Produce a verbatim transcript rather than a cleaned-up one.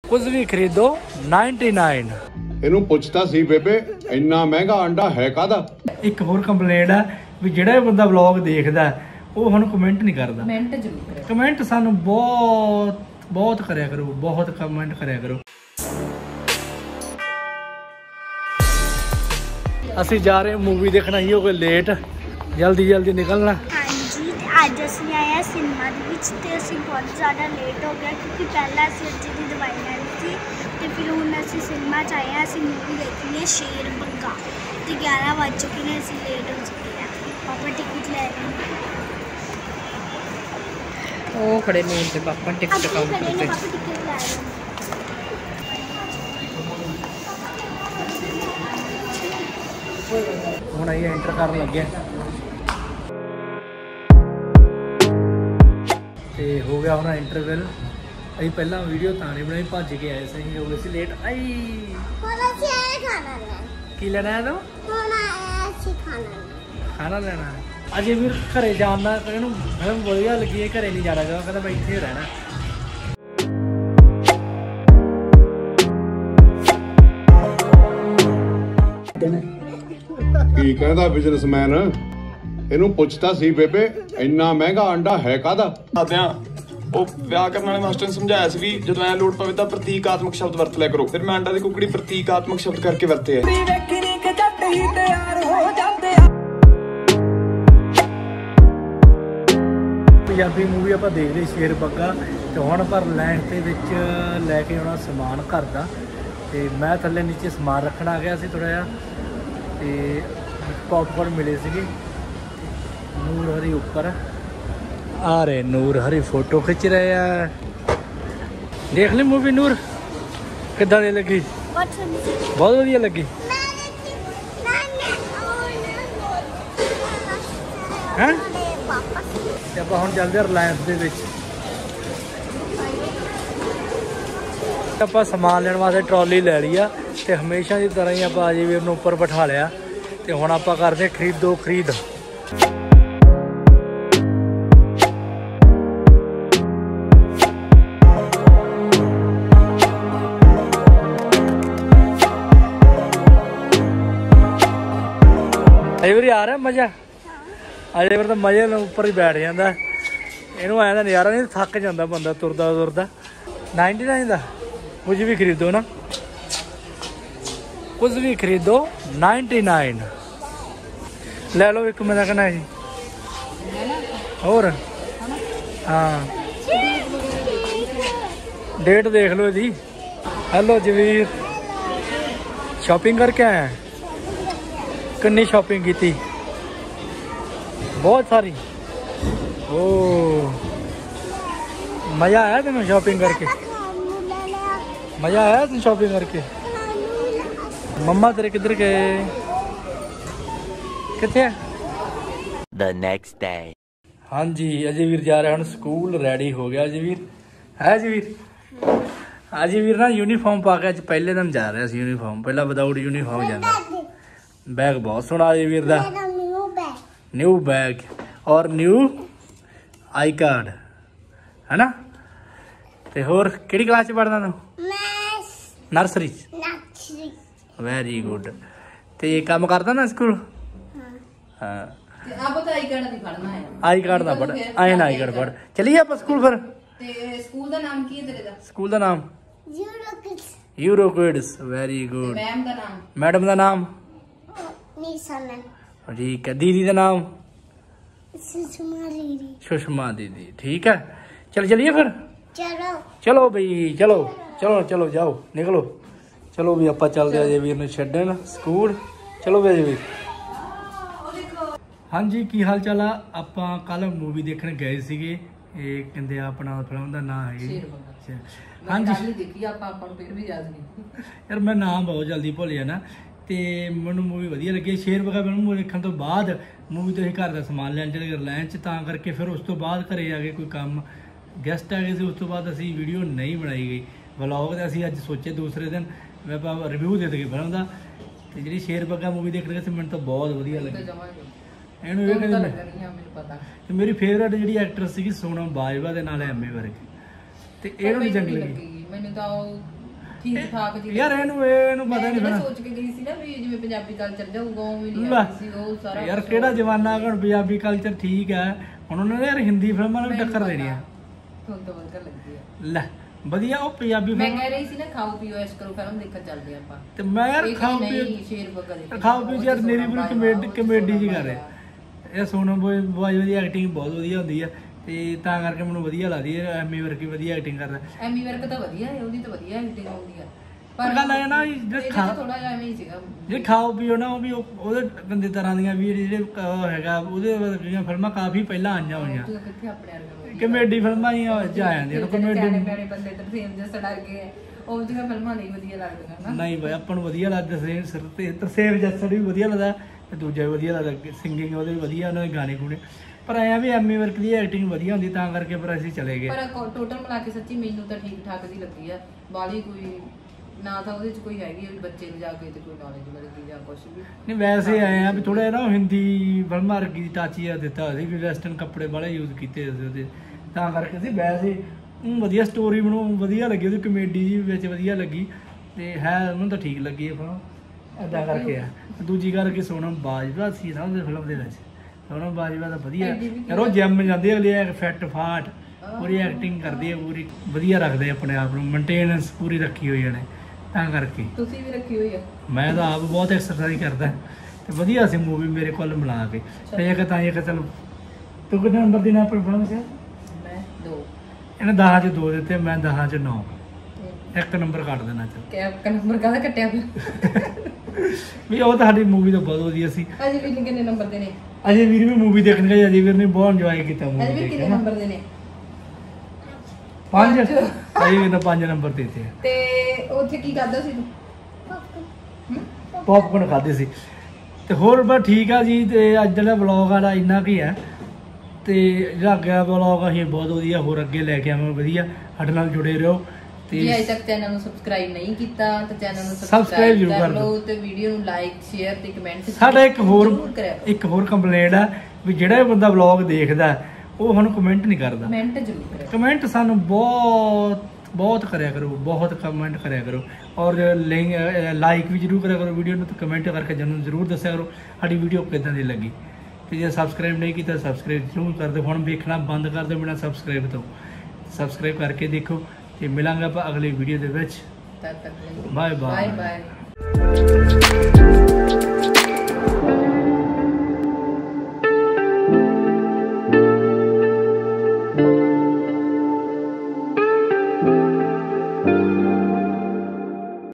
कुछ भी खरीदो नाइनटी नाइन। ਇਹਨੂੰ ਪੁੱਛਤਾ ਸੀ ਬੇਬੇ ਇੰਨਾ ਮਹਿੰਗਾ ਅੰਡਾ ਹੈ ਕਾਦਾ। ਇੱਕ ਹੋਰ ਕੰਪਲੇਂਟ ਹੈ ਵੀ ਜਿਹੜਾ ਬੰਦਾ ਵਲੌਗ ਦੇਖਦਾ ਉਹ ਸਾਨੂੰ ਕਮੈਂਟ ਨਹੀਂ ਕਰਦਾ। ਕਮੈਂਟ ਜ਼ਰੂਰ ਕਰੋ। ਕਮੈਂਟ ਸਾਨੂੰ ਬਹੁਤ ਬਹੁਤ ਕਰਿਆ ਕਰੋ, ਬਹੁਤ ਕਮੈਂਟ ਕਰਿਆ ਕਰੋ। ਅਸੀਂ ਜਾ ਰਹੇ मूवी देखना ही हो गए लेट, जल्दी जल्दी निकलना। हाँ जी, अज असीं आए हैं सिनेमा दे विच ते असीं बहुत ज़्यादा लेट हो गया क्योंकि पहला असीं अज्जे दी दवाई लैनी सी ते फिर हुण असीं सिनेमा च आए हैं। असीं मूवी देखनी है शेर बंगा ते ग्यारह बज चुके हैं, असीं लेट हो चुके हैं। पापा टिकट ले रहे हैं, ओ खड़े ने ते पापा टिकट काउंटर पे। पापा टिकट ले रहे हैं। ਹੁਣ ਆਈ ਐਂਟਰ ਕਰਨ ਲੱਗੇ ਤੇ ਹੋ ਗਿਆ ਹੁਣ ਇੰਟਰਵਲ। ਅਸੀਂ ਪਹਿਲਾਂ ਵੀਡੀਓ ਤਾਂ ਨਹੀਂ ਬਣਾਈ, ਭੱਜ ਕੇ ਆਏ ਸੀ, ਹੋ ਗਏ ਸੀ ਲੇਟ। ਆਈ ਹੁਣ ਅਸੀਂ ਆਏ ਖਾਣਾ ਲੈਣ। ਕੀ ਲੈਣਾ ਹੈ ਤੂੰ? ਹੁਣ ਆਏ ਅਸੀਂ ਖਾਣਾ ਲੈਣ। ਖਾਣਾ ਲੈਣਾ ਅਜੇ ਵੀਰ ਘਰੇ ਜਾਣ ਦਾ ਇਹਨੂੰ ਫਿਲਮ ਵਧੀਆ ਲੱਗੀ ਹੈ, ਘਰੇ ਨਹੀਂ ਜਾਣਾ ਚਾਹੁੰਦਾ, ਕਹਿੰਦਾ ਮੈਂ ਇੱਥੇ ਰਹਿਣਾ। ਕੀ ਕਹਿੰਦਾ ਬਿਜ਼ਨਸਮੈਨ, ਇਹਨੂੰ ਪੁੱਛਤਾ ਸੀ ਬੇਬੇ ਇੰਨਾ ਮਹਿੰਗਾ ਅੰਡਾ ਹੈ ਕਾਦਾ। ਆਦਿਆਂ ਉਹ ਵਿਆਹ ਕਰਨ ਵਾਲੇ ਮਾਸਟਰ ਨੇ ਸਮਝਾਇਆ ਸੀ ਵੀ ਜਦੋਂ ਐ ਲੋੜ ਪਵੇ ਤਾਂ ਪ੍ਰਤੀਕਾਤਮਕ ਸ਼ਬਦ ਵਰਤ ਲਿਆ ਕਰੋ। ਫਿਰ ਮੈਂ ਅੰਡਾ ਦੀ ਕੁਕੜੀ ਪ੍ਰਤੀਕਾਤਮਕ ਸ਼ਬਦ ਕਰਕੇ ਵਰਤੇ ਆ। ਪੰਜਾਬੀ ਮੂਵੀ ਆਪਾਂ ਦੇਖ ਲਈ ਸ਼ੇਰ ਬੱਗਾ ਤੇ ਹੁਣ ਪਰ ਲੈਣ ਦੇ ਵਿੱਚ ਲੈ ਕੇ ਆਉਣਾ ਸਮਾਨ ਘਰ ਦਾ ਤੇ ਮੈਂ ਥੱਲੇ ਨੀਚੇ ਸਮਾਨ ਰੱਖਣ ਆ ਗਿਆ ਸੀ ਥੋੜਾ ਜਿਹਾ ਤੇ ਪੌਪਕੌਰਨ ਮਿਲੇ ਸੀਗੇ। ਨੂਰ ਹਰੀ ਉੱਪਰ ਆ ਰਹੇ, ਨੂਰ ਹਰੀ ਫੋਟੋ ਖਿੱਚ ਰਹੇ ਆ। ਦੇਖ ਲਈ ਮੂਵੀ ਨੂਰ ਕਿੱਦਾਂ ਦੀ ਲੱਗੀ? ਬਹੁਤ ਵਧੀਆ ਲੱਗੀ ਹੈ। ਤੇ ਆਪਾਂ ਹੁਣ ਚੱਲਦੇ ਰਿਲਾਇੰਸ ਦੇ ਵਿੱਚ। ਆਪਾਂ ਸਮਾਨ ਲੈਣ ਵਾਸਤੇ ਟਰਾਲੀ ਲੈ ਲਈ ਆ ਤੇ ਹਮੇਸ਼ਾ ਦੀ ਤਰ੍ਹਾਂ ਹੀ ਆਪਾਂ ਅਜੇ ਵੀਰ ਨੂੰ ਉੱਪਰ ਬਿਠਾ ਲਿਆ ਤੇ ਹੁਣ ਆਪਾਂ ਕਰਦੇ ਖਰੀਦੋ ਖਰੀਦ। ਅਜੇ ਵੀਰ ਆ ਰਿਹਾ ਮਜ਼ਾ? ਅਜੇ ਵੀਰ ਤਾਂ ਮਜ਼ੇ ਨਾਲ ਉੱਪਰ ਹੀ ਬੈਠ ਜਾਂਦਾ, ਇਹਨੂੰ ਆਇਆ ਦਾ ਨਜ਼ਾਰਾ ਨਹੀਂ, ਥੱਕ ਜਾਂਦਾ ਬੰਦਾ ਤੁਰਦਾ ਤੁਰਦਾ। नाइनटी नाइन का कुछ भी खरीदो ना, कुछ भी खरीदो नाइनटी नाइन ले लो। एक मेरा कहना है और हाँ डेट देख लो जी। हेलो जवीर, शॉपिंग करके आए हैं? कितनी शॉपिंग की थी? बहुत सारी। ओ मज़ा आया तुम्हें शॉपिंग करके? मज़ा आया तुम शॉपिंग करके? मम्मा तेरे किधर गए? किथे? The next day। हाँ जी, अजय वीर जा रहे हैं स्कूल, रेडी हो गया अजय वीर है। अजय वीर अजय वीर ना यूनीफॉर्म पा के अज पहले दिन जा रहे हैं यूनीफॉर्म, पहला विदाउट यूनीफॉर्म जाना। बैग बहुत सोहना अजय वीर दा, न्यू बैग और न्यू आई कार्ड है ना। ते होर किहड़ी क्लास च पढ़दा तूं? नर्सरी। Very good. ते काम करदा ना स्कूल? हाँ। आई कार्ड ना पढ़, आए ना आई कार्ड पढ़। चलिए आप स्कूल फिर। स्कूल दा नाम की है तेरे दा? स्कूल दा नाम Euro Kids. Very good. Ma'am दा नाम? मैडम दा नाम निशा मैम। ठीक है। दीदी दा नाम? सुषमा दीदी। सुषमा दीदी, ठीक है। चल चलिए फिर। चलो चलो भाई, चलो चलो चलो जाओ निकलो। चलो भी आप चलते अजय वीर ने छड्डन स्कूल। चलो भी अजय वीर। हाँ जी, की हाल चाल आ? आप कल मूवी देखने गए सीगे, ये कहते अपना फिल्म का नाम है। हाँ जी यार मैं नाम बहुत जल्दी भुल जाना ते मैनू मूवी वधिया लगी। शेर बगा फिल्म देखने तो बाद मूवी तो घर का समान लैन चले रिलायंस तां करके फिर उस तो बाद घरे आ गए कोई काम गैसट आ गए थे। उस तो बाद असी वीडियो नहीं बनाई गई व्लॉग तो असी अज सोचे दूसरे दिन मैं रिव्यू दे दे फिल्म का। तो जी शेर बगा मूवी देखने गए मैंने तो बहुत वधिया लगी। इनू मेरी फेवरेट जी एक्ट्रेस सी सोनम बाजवा के नाल एम ए वर्गी ते इहनूं नहीं चंगी लगी। मैनूं तां ਠੀਕ ਠਾਕ ਜੀ ਯਾਰ ਇਹਨੂੰ ਇਹਨੂੰ ਪਤਾ ਨਹੀਂ ਮੈਂ ਫਿਰ ਸੋਚ ਕੇ ਗਈ ਸੀ ਨਾ ਵੀ ਜਿਵੇਂ ਪੰਜਾਬੀ ਕਲਚਰ ਜਾਊਗਾ ਉਹ ਵੀ ਨਹੀਂ ਲੈ, ਆਈ ਸੀ ਉਹ ਸਾਰਾ ਯਾਰ ਕਿਹੜਾ ਜਮਾਨਾ ਆ, ਹੁਣ ਪੰਜਾਬੀ ਕਲਚਰ ਠੀਕ ਹੈ, ਹੁਣ ਉਹਨਾਂ ਨੇ ਯਾਰ ਹਿੰਦੀ ਫਿਲਮਾਂ ਨੂੰ ਵੀ ਟੱਕਰ ਦੇਣੀ ਆ। ਤੁਹਾਨੂੰ ਤਾਂ ਵਧੀਆ ਲੱਗਦੀ ਆ ਲੈ ਵਧੀਆ ਉਹ ਪੰਜਾਬੀ ਮੈਂ ਫਿਲਮ ਕਹਿ ਰਹੀ ਸੀ ਨਾ ਖਾਓ ਪੀਓ ਐਸ਼ ਕਰੋ ਫਿਲਮ ਦੇਖਣ ਚੱਲਦੇ ਆਪਾਂ ਤੇ ਮੈਂ ਯਾਰ ਇਹ ਖਾਓ ਨਹੀਂ, ਪੀਓ ਸ਼ੇਰ ਬੱਗਾ ਦੇ ਖਾਓ ਪੀਓ ਯਾਰ ਮੇਰੀ ਪੂਰੀ ਕਮੇਡੀ ਕਮੇਡੀ ਜੀ ਕਰ ਰਿਹਾ। ਇਹ ਸੋਨਮ ਬਾਜਵਾ ਦੀ ਐਕਟਿੰਗ ਬਹੁਤ ਵਧੀਆ ਹੁੰਦੀ ਆ ਤੇ ਤਾਂ ਕਰਕੇ ਮੈਨੂੰ ਵਧੀਆ ਲੱਗਦੀ ਹੈ। ਐਮੀ ਵਰਗੀ ਵਧੀਆ ਐਕਟਿੰਗ ਕਰਦਾ। ਐਮੀ ਵਰਕ ਤਾਂ ਵਧੀਆ ਹੈ, ਉਹਦੀ ਤਾਂ ਵਧੀਆ ਐਕਟਿੰਗ ਆਉਂਦੀ ਆ ਪਰ ਗੱਲ ਇਹ ਨਾ ਜੇ ਖਾ ਥੋੜਾ ਜਿਹਾ ਐਵੇਂ ਹੀ ਸੀਗਾ ਜੇ ਖਾਓ ਪੀਓ ਨਾ ਉਹ ਵੀ ਉਹ- ਉਹਦੇ ਬੰਦੇ ਤਰ੍ਹਾਂ ਦੀਆਂ ਵੀ ਜਿਹੜੇ ਉਹ ਹੈਗਾ ਉਹਦੇ ਵਰਗੀਆਂ ਫਿਲਮਾਂ ਕਾਫੀ ਪਹਿਲਾਂ ਆਈਆਂ ਹੋਈਆਂ ਤੂੰ ਕਿੱਥੇ ਆਪਣੇ ਵਰਗਾ ਕਮੇਡੀ ਫਿਲਮਾਂ ਹੀ ਆ ਜਾਂਦੀਆਂ ਨੇ ਕਮੇਡੀ ਪਿਆਰੇ ਬੰਦੇ ਤੇ ਸੇਮ ਜਿਹਾ ਸੜਾ ਗਏ ਉਹ ਜਿਹੀਆਂ ਫਿਲਮਾਂ ਨਹੀਂ ਵਧੀਆ ਲੱਗਦੀਆਂ ਨਾ ਨਹੀਂ ਬਈ ਆਪਾਂ ਨੂੰ ਵਧੀਆ ਲੱਗਦਾ ਸੇ ਸਿਰ ਤੇ ਤਰਸੇਮ ਜੱਸੜ ਵੀ ਵਧੀਆ ਲੱਗਦਾ ਤੇ ਦੂਜਾ ਵੀ ਵਧੀਆ ਲੱਗਦਾ ਸਿੰਗਿੰਗ ਉਹਦੇ ਵੀ ਵਧੀਆ ਉਹਨਾਂ ਦੇ ਗਾਣੇ ਗੁਣੇ ਪਰ ਐਂ ਵੀ ਐਮੀ ਵਰਕ ਦੀ ਐਕਟਿੰਗ ਵਧੀਆ ਹੁੰਦੀ ਤਾਂ ਕਰਕੇ ਫਿਰ ਅਸੀਂ ਚਲੇ ਗਏ। ਪਰ ਟੋਟਲ ਮਿਲਾ ਕੇ ਸੱਚੀ ਮੈਨੂੰ ਤਾਂ ਠੀਕ ਠਾਕ ਦੀ ਲੱਗੀ ਆ ਬਾਲੀ ਕੋਈ ਨਾ ਤਾਂ ਉਹਦੇ ਚ ਕੋਈ ਹੈਗੀ ਆ ਵੀ ਬੱਚੇ ਨੂੰ ਜਾ ਕੇ ਤੇ ਕੋਈ ਨੌਲੇਜ ਮਿਲਦੀ ਜਾਂ ਕੁਝ ਵੀ ਨਹੀਂ ਵੈਸੇ ਆਏ ਆ ਵੀ ਥੋੜਾ ਨਾ ਹਿੰਦੀ ਫਿਲਮਾਂ ਵਰਗੀ ਦੀ ਟੱਚ ਜਿਹਾ ਦਿੱਤਾ ਸੀ ਵੀ ਵੈਸਟਰਨ ਕੱਪੜੇ ਵਾਲੇ ਯੂਜ਼ ਕੀਤੇ ਸੀ ਉਹਦੇ ਤਾਂ ਕਰਕੇ ਸੀ ਵੈਸੇ ਊਂ ਵਧੀਆ ਸਟੋਰੀ ਬਣਾਉ ਵਧੀਆ ਲੱਗੀ ਉਹਦੀ ਕਮੇਡੀ ਜੀ ਵਿੱਚ ਵਧੀਆ ਲੱਗੀ ਤੇ ਹੈ ਉਹਨੂੰ ਤਾਂ ਠੀਕ ਲੱਗੀ ਫਿਲਮ ਇੱਦਾਂ ਕਰਕੇ ਆ। ਦੂਜੀ ਗੱਲ ਕਿ ਸੋਨਮ ਬਾਜਵਾ ਸੀ ਨਾ ਉਹਦੇ ਫਿਲਮ ਦੇ ਵਿੱਚ ਸੋਨਮ ਬਾਜਵਾ ਤਾਂ ਵਧੀਆ ਯਾਰ ਉਹ ਜਿਮ ਜਾਂਦੇ ਅਗਲੇ ਫਿੱਟ ਫਾਟ ਪੂਰੀ ਐਕਟਿੰਗ ਕਰਦੇ ਆ ਪੂਰੀ ਵਧੀਆ ਰੱਖਦੇ ਆਪਣੇ ਆਪ ਨੂੰ ਮੇਨਟੇਨੈਂਸ ਪੂਰੀ ਰੱਖੀ ਹੋਈ ਨੇ ਤਾਂ ਕਰਕੇ ਤੁਸੀਂ ਵੀ ਰੱਖੀ ਹੋਈ ਆ। ਮੈਂ ਤਾਂ ਆਪ ਬਹੁਤ ਐਕਸਰਸਾਈਜ਼ ਕਰਦਾ ਤੇ ਵਧੀਆ ਸੀ ਮੂਵੀ ਮੇਰੇ ਕੋਲ ਮਿਲਾ ਕੇ ਤੇ ਇੱਕ ਤਾਂ ਇੱਕ ਚਲੋ ਤੂੰ ਕਿੰਨੇ ਨੰਬਰ ਦੇਣਾ ਆਪਣੀ ਫਿਲਮ 'ਚ? ਮੈਂ ਦੋ ਇਹਨੇ ਦਸਾਂ 'ਚ ਦੋ ਦਿੱਤੇ ਮੈਂ ਦਸਾਂ 'ਚ ਨੌ ਇੱਕ ਨੰਬਰ ਕੱਟ ਦੇਣਾ ਚੱਲ ਕੈਪ ਕਾ ਨੰਬਰ ਕਾਹਦਾ ਕੱਟਿਆ ਫਿਰ ਵੀ ਉਹ ਤੁਹਾਡੀ ਮੂਵੀ ਤਾਂ ਬਹੁਤ ਵਧੀਆ ਸੀ। ਅਜੇ ਵੀ ਕਿੰਨੇ ਨੰਬਰ ਦੇ ਨੇ? ਅਜੇ ਵੀਰ ਵੀ ਮੂਵੀ ਦੇਖਣ ਗਏ ਅਜੇ ਵੀਰ ਨੇ ਬਹੁਤ ਇੰਜੋਏ ਕੀਤਾ ਅਜੇ ਮੂਵੀ ਵੀ ਦੇਖ ਕਿੰਨੇ ਕੇ ਨੰਬਰ ਦੇ ਨੇ? ਪੰਜ ਅਜੇ ਵੀਰ ਨੇ ਪੰਜ ਨੰਬਰ ਦਿੱਤੇ ਆ। ਤੇ ਉੱਥੇ ਕੀ ਕਰਦਾ ਸੀ ਤੂੰ? ਪੌਪਕੌਰਨ ਖਾਦੇ ਸੀ ਤੇ ਹੋਰ ਬਸ ਠੀਕ ਆ ਜੀ। ਤੇ ਅੱਜ ਜਿਹੜਾ ਵਲੌਗ ਆਲਾ ਇੰਨਾ ਕੀ ਹੈ ਤੇ ਜਿਹੜਾ ਅੱਗੇ ਵਲੌਗ ਅਸੀਂ ਬਹੁਤ ਵਧੀਆ ਹੋਰ ਅੱਗੇ ਲੈ ਕੇ ਆਵਾਂਗੇ ਵਧੀਆ ਸਾਡੇ ਨਾਲ ਜੁੜੇ ਰਹੋ ਤੇ ਜੇ ਅਜੇ ਤੱਕ ਚੈਨਲ ਨੂੰ ਸਬਸਕ੍ਰਾਈਬ ਨਹੀਂ ਕੀਤਾ ਤਾਂ ਚੈਨਲ ਨੂੰ Subscribe ਸਬਸਕ੍ਰਾਈਬ ਜ਼ਰੂਰ ਕਰ ਕਰ ਲਓ ਦਿਓ ਤੇ ਵੀਡੀਓ ਨੂੰ ਲਾਈਕ ਸ਼ੇਅਰ ਤੇ ਕਮੈਂਟ ਸਾਡਾ ਇੱਕ ਹੋਰ ਜ਼ਰੂਰ ਕਰਿਆ ਕਰੋ। ਇੱਕ ਹੋਰ ਕੰਪਲੇਂਟ ਆ ਵੀ ਜਿਹੜਾ ਬੰਦਾ ਵਲੌਗ ਦੇਖਦਾ ਉਹ ਹੁਣ ਕਮੈਂਟ ਨਹੀਂ ਕਰਦਾ। ਕਮੈਂਟ ਜ਼ਰੂਰ ਕਰਿਆ ਕਮੈਂਟ ਸਾਨੂੰ ਬਹੁਤ ਬਹੁਤ ਕਰਿਆ ਕਰੋ ਬਹੁਤ ਕਮੈਂਟ ਕਰਿਆ ਕਰੋ ਔਰ ਲਾਈਕ ਵੀ ਜ਼ਰੂਰ ਕਰਿਆ ਕਰੋ ਵੀਡੀਓ ਨੂੰ ਤੇ ਕਮੈਂਟ ਕਰਕੇ ਜਰੂਰ ਜ਼ਰੂਰ ਦੱਸਿਆ ਕਰੋ ਸਾਡੀ ਵੀਡੀਓ ਕਿੱਦਾਂ ਦੀ ਲੱਗੀ ਤੇ ਜੇ ਸਬਸਕ੍ਰਾਈਬ ਨਹੀਂ ਕੀਤਾ ਸਬਸਕ੍ਰਾਈਬ ਜ਼ਰੂਰ ਕਰ ਦਿਓ। ਹੁਣ ਵੇਖਣਾ ਬੰਦ ਕਰ ਦਿਓ ਬਿਨਾਂ ਸਬਸਕ੍ਰਾਈਬ ਤੋਂ ਸਬਸਕ੍ਰਾਈਬ ਕਰਕੇ ਦੇਖੋ ਤੇ ਮਿਲਾਂਗੇ ਆਪਾਂ ਅਗਲੀ ਵੀਡੀਓ ਦੇ ਵਿੱਚ। ਤਦ ਤੱਕ ਲਈ ਬਾਏ ਬਾਏ ਬਾਏ ਬਾਏ।